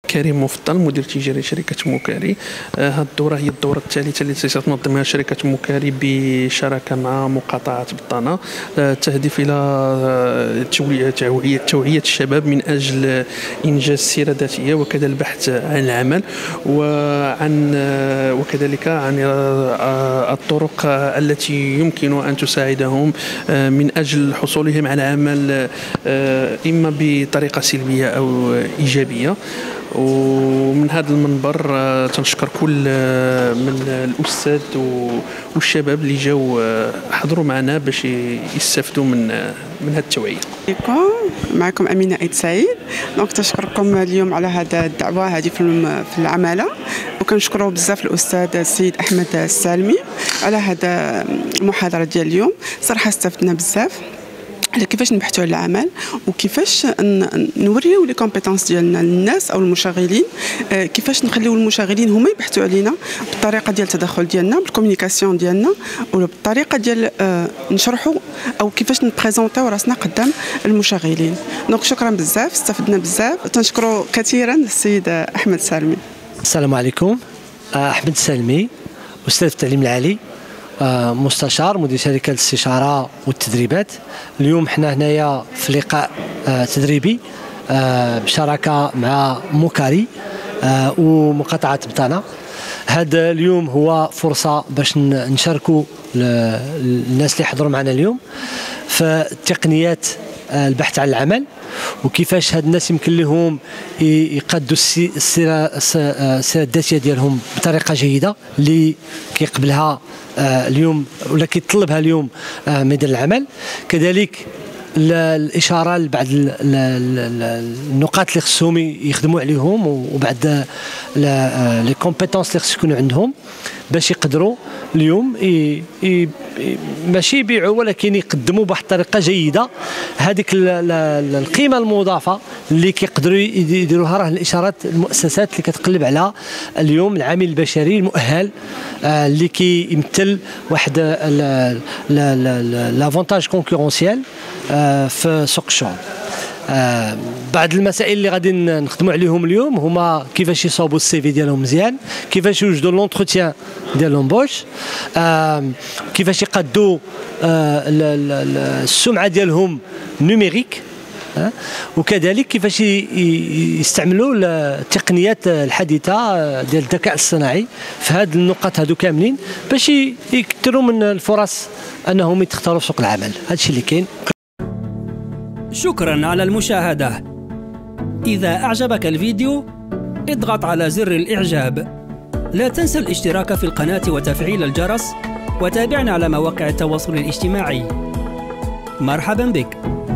كريم مفضل، مدير تجاري شركة موكاري. هذه الدورة هي الدورة الثالثة التي ستنظمها شركة موكاري بشراكة مع مقاطعة بطانة، تهدف إلى توعية الشباب من أجل إنجاز سيرة ذاتية وكذا البحث عن العمل، وكذلك عن الطرق التي يمكن أن تساعدهم من أجل حصولهم على عمل إما بطريقة سلبية أو إيجابية. ومن هذا المنبر تنشكر كل من الأستاذ والشباب اللي جاوا حضروا معنا باش يستفدوا من هذه التوعية. معكم أمينة عيد سعيد. دونك تشكركم اليوم على هذا الدعوة هذه في العمالة، وكنشكروا بزاف الأستاذ السيد أحمد السالمي على هذا المحاضرة ديال اليوم. صراحة استفدنا بزاف على كيفاش نبحثوا على العمل وكيفاش نوريو لي كومبيتونس ديالنا للناس او المشغلين، كيفاش نخليو المشغلين هما يبحثوا علينا بالطريقه ديال التدخل ديالنا بالكومونيكاسيون ديالنا، ولا بالطريقه ديال نشرحوا او كيفاش نبريزونطيو راسنا قدام المشغلين. دونك شكرا بزاف، استفدنا بزاف. تنشكروا كثيرا السيد احمد سالمي. السلام عليكم. احمد سالمي، استاذ التعليم العالي، مستشار مدير شركة الاستشارة والتدريبات. اليوم حنا هنايا في لقاء تدريبي بشراكة مع موكاري ومقاطعة بطانة. هذا اليوم هو فرصة باش نشاركوا الناس اللي حضروا معنا اليوم في تقنيات البحث عن العمل، وكيفاش هاد الناس يمكن لهم يقادوا السيره الذاتيه ديالهم بطريقه جيده اللي كيقبلها اليوم ولا كيطلبها اليوم ميدان العمل. كذلك الاشاره لبعض النقاط اللي خصهم يخدموا عليهم، وبعد لي كومبيتونس اللي خص يكونوا عندهم باش يقدروا اليوم ماشي يبيعوا ولكن يقدموا بواحد الطريقه جيده هذيك القيمه المضافه اللي كيقدروا يديروها. راه الاشارات المؤسسات اللي كتقلب على اليوم العامل البشري المؤهل اللي كيمثل واحد لافونتاج كونكورونسيال في سوق الشغل. بعض المسائل اللي غادي نخدموا عليهم اليوم هما كيفاش يصاوبوا السي في ديالهم مزيان، كيفاش يوجدوا لونتروتيان ديال لومبوش، كيفاش يقادوا السمعه ديالهم نوميريك، وكذلك كيفاش يستعملوا التقنيات الحديثه ديال الذكاء الصناعي في هذه النقط هذو كاملين باش يكثروا من الفرص انهم يتختاروا في سوق العمل. هذا الشيء اللي كاين. شكرا على المشاهدة. إذا أعجبك الفيديو اضغط على زر الإعجاب. لا تنسى الاشتراك في القناة وتفعيل الجرس، وتابعنا على مواقع التواصل الاجتماعي. مرحبا بك.